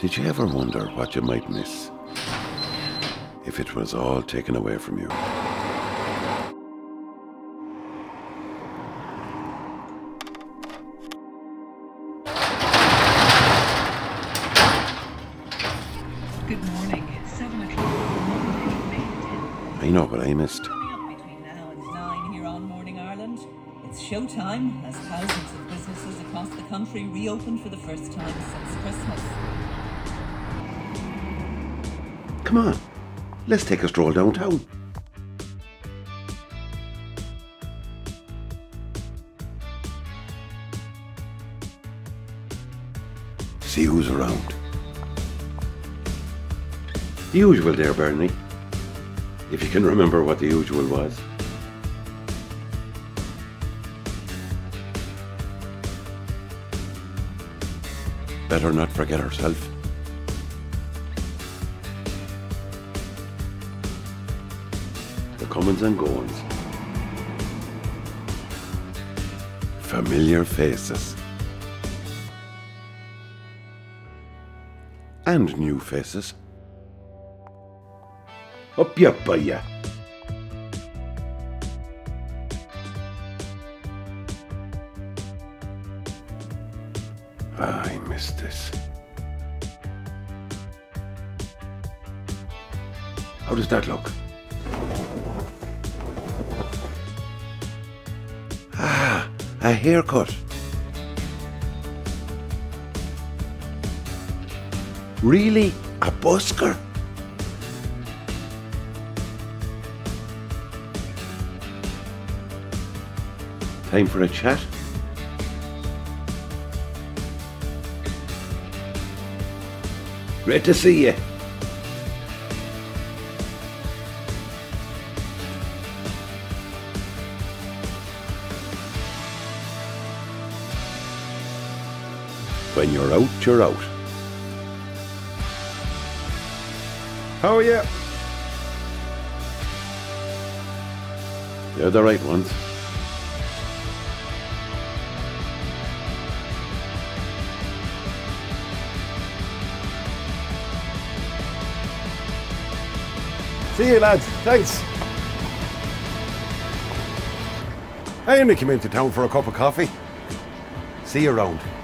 Did you ever wonder what you might miss if it was all taken away from you? Good morning. It's 7 o'clock. I know what I missed. Coming up between now and 9 here on Morning Ireland. It's showtime as thousands of businesses across the country reopen for the first time since Christmas. Come on, let's take a stroll downtown. See who's around. The usual there, Bernie. If you can remember what the usual was. Better not forget herself. The comings and goings. Familiar faces. And new faces. Up ya by ya. I miss this. How does that look? Ah, a haircut. Really? A busker? Time for a chat? Great to see you. When you're out, you're out. How are you? They're the right ones. See you, lads. Thanks. I only came into town for a cup of coffee. See you around.